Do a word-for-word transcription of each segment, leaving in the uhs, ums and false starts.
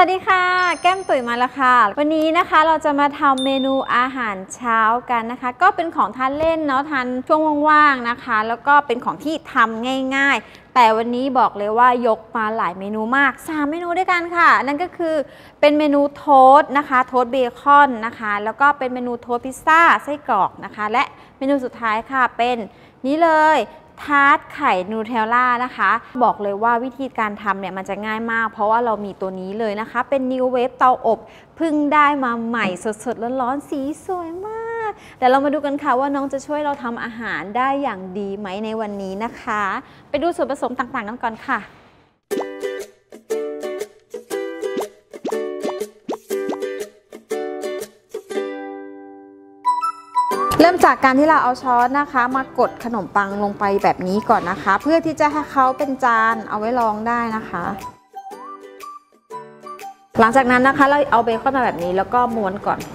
วัสดีค่ะแก้มตุ๋ยมาแล้วค่ะวันนี้นะคะเราจะมาทำเมนูอาหารเช้ากันนะคะก็เป็นของทานเล่นเนาะทานช่วงว่างๆนะคะแล้วก็เป็นของที่ทำง่ายๆแต่วันนี้บอกเลยว่ายกมาหลายเมนูมากสามเมนูด้วยกันค่ะนั่นก็คือเป็นเมนูโทสต์นะคะโทสต์เบคอนนะคะแล้วก็เป็นเมนูโทสต์พิซซ่าไส้กรอกนะคะและเมนูสุดท้ายค่ะเป็นนี้เลยทาร์ตไข่นูเทลล่านะคะบอกเลยว่าวิธีการทำเนี่ยมันจะง่ายมากเพราะว่าเรามีตัวนี้เลยนะคะเป็นนิวเวฟเตาอบเพิ่งได้มาใหม่สดๆร้อนๆสีสวยมากเดี๋ยวเรามาดูกันค่ะว่าน้องจะช่วยเราทำอาหารได้อย่างดีไหมในวันนี้นะคะไปดูส่วนผสมต่างๆกันก่อนค่ะเริ่มจากการที่เราเอาช้อนนะคะมากดขนมปังลงไปแบบนี้ก่อนนะคะเพื่อที่จะให้เขาเป็นจานเอาไว้รองได้นะคะหลังจากนั้นนะคะเราเอาเบคอนมาแบบนี้แล้วก็ม้วนก่อน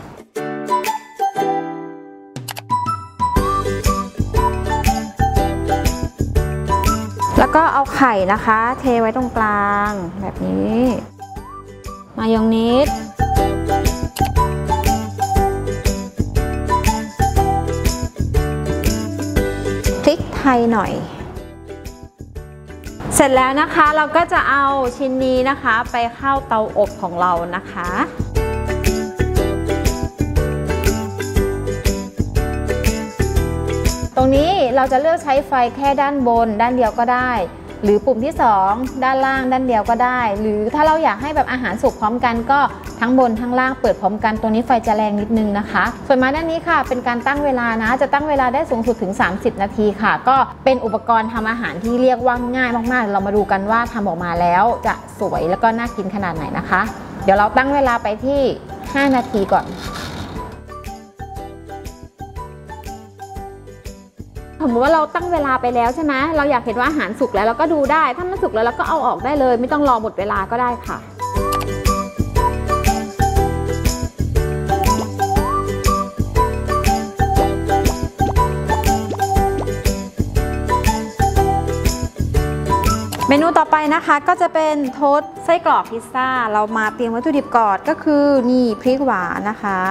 แล้วก็เอาไข่นะคะเทไว้ตรงกลางแบบนี้มายองเนสพริกไทยหน่อยเสร็จแล้วนะคะเราก็จะเอาชิ้นนี้นะคะไปเข้าเตาอบของเรานะคะตรงนี้เราจะเลือกใช้ไฟแค่ด้านบนด้านเดียวก็ได้หรือปุ่มที่สองด้านล่างด้านเดียวก็ได้หรือถ้าเราอยากให้แบบอาหารสุกพร้อมกันก็ทั้งบนทั้งล่างเปิดพร้อมกันตัวนี้ไฟจะแรงนิดนึงนะคะส่วนมาด้านนี้ค่ะเป็นการตั้งเวลานะจะตั้งเวลาได้สูงสุดถึงสามสิบนาทีค่ะก็เป็นอุปกรณ์ทำอาหารที่เรียกว่าง่ายมากๆเรามาดูกันว่าทำออกมาแล้วจะสวยแล้วก็น่ากินขนาดไหนนะคะเดี๋ยวเราตั้งเวลาไปที่ห้านาทีก่อนสมมติว่าเราตั้งเวลาไปแล้วใช่ไหมเราอยากเห็นว่าอาหารสุกแล้วเราก็ดูได้ถ้ามันสุกแล้วเราก็เอาออกได้เลยไม่ต้องรอหมดเวลาก็ได้ค่ะเมนูต่อไปนะคะก็จะเป็นโทสต์ไส้กรอกพิซซ่าเรามาเตรียมวัตถุดิบก่อนก็คือนี่พริกหวานนะคะ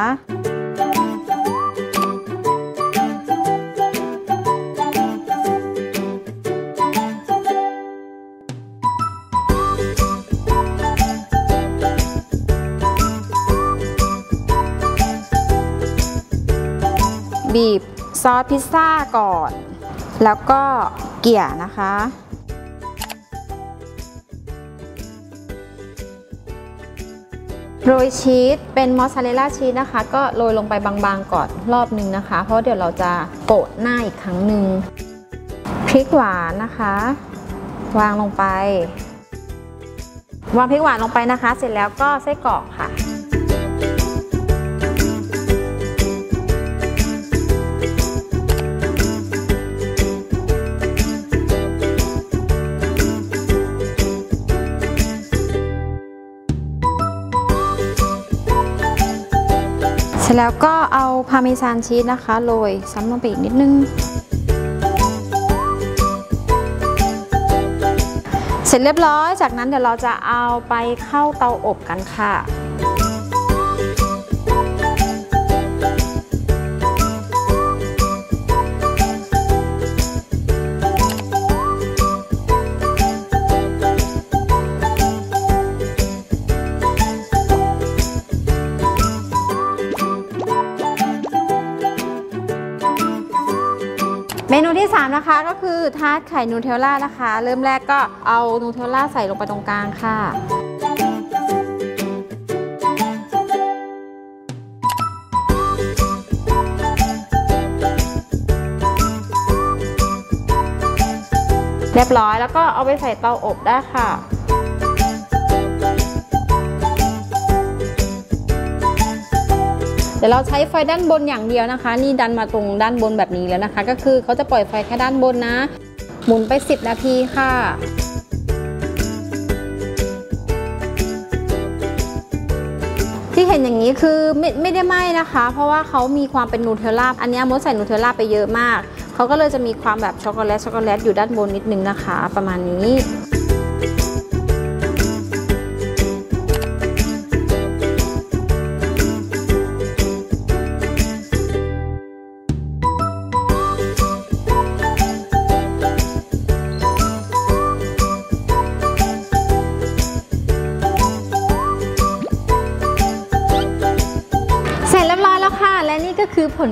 บีบซอสพิซซ่าก่อนแล้วก็เกี่ยนะคะโรยชีสเป็นมอสซาเรลล่าชีสนะคะก็โรยลงไปบางๆก่อนรอบนึงนะคะเพราะเดี๋ยวเราจะโปะหน้าอีกครั้งหนึ่งพริกหวานนะคะวางลงไปวางพริกหวานลงไปนะคะเสร็จแล้วก็ไส้กรอกค่ะเสร็จแล้วก็เอาพาร์เมซานชีสนะคะโรยซ้ำลงไปอีกนิดนึงเสร็จเรียบร้อยจากนั้นเดี๋ยวเราจะเอาไปเข้าเตาอบกันค่ะเมนูที่สามนะคะก็คือทาร์ตไข่นูเทลล่านะคะเริ่มแรกก็เอานูเทลล่าใส่ลงไปตรงกลางค่ะเรียบร้อยแล้วก็เอาไปใส่เตาอบได้ค่ะเดี๋ยวเราใช้ไฟด้านบนอย่างเดียวนะคะนี่ดันมาตรงด้านบนแบบนี้แล้วนะคะก็คือเขาจะปล่อยไฟแค่ด้านบนนะหมุนไปสิบนาทีค่ะที่เห็นอย่างนี้คือไม่ไม่ได้ไหม้นะคะเพราะว่าเขามีความเป็นนูเทลล่าอันนี้มดใส่นูเทลล่าไปเยอะมากเขาก็เลยจะมีความแบบช็อกโกแลตช็อกโกแลตอยู่ด้านบนนิดนึงนะคะประมาณนี้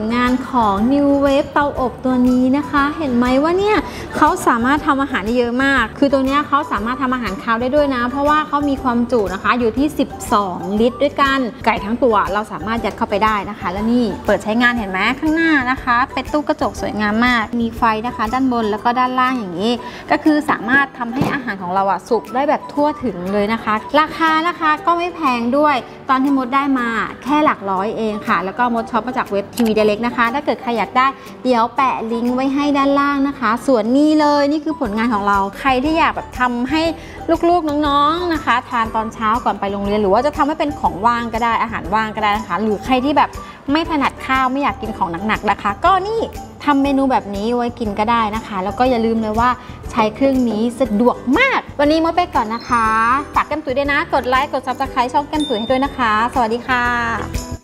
งานของ New Wave เตาอบตัวนี้นะคะเห็นไหมว่าเนี่ยเขาสามารถทำอาหารได้เยอะมากคือตัวนี้เขาสามารถทำอาหารคาวได้ด้วยนะเพราะว่าเขามีความจุนะคะอยู่ที่สิบสองลิตรด้วยกันไก่ทั้งตัวเราสามารถยัดเข้าไปได้นะคะและนี่เปิดใช้งานเห็นไหมข้างหน้านะคะเป็นตู้กระจกสวยงามมากมีไฟนะคะด้านบนแล้วก็ด้านล่างอย่างนี้ก็คือสามารถทำให้อาหารของเราอะสุกได้แบบทั่วถึงเลยนะคะราคานะคะก็ไม่แพงด้วยตอนที่มดได้มาแค่หลักร้อยเองค่ะแล้วก็มดช็อปมาจากเว็บทีวี Direct นะคะถ้าเกิดใครอยากได้เดี๋ยวแปะลิงก์ไว้ให้ด้านล่างนะคะส่วนนี้เลยนี่คือผลงานของเราใครที่อยากแบบทำให้ลูกๆน้องๆนะคะทานตอนเช้าก่อนไปโรงเรียนหรือว่าจะทำให้เป็นของว่างก็ได้อาหารว่างก็ได้นะคะหรือใครที่แบบไม่ถนัดข้าวไม่อยากกินของหนักๆนะคะก็นี่ทำเมนูแบบนี้ไว้กินก็ได้นะคะแล้วก็อย่าลืมเลยว่าใช้เครื่องนี้สะดวกมากวันนี้มดไปก่อนนะคะฝากแก้มตุ๋ยด้วยนะกดไลค์กดซับสไครต์ช่องแก้มตุ๋ยให้ด้วยนะคะสวัสดีค่ะ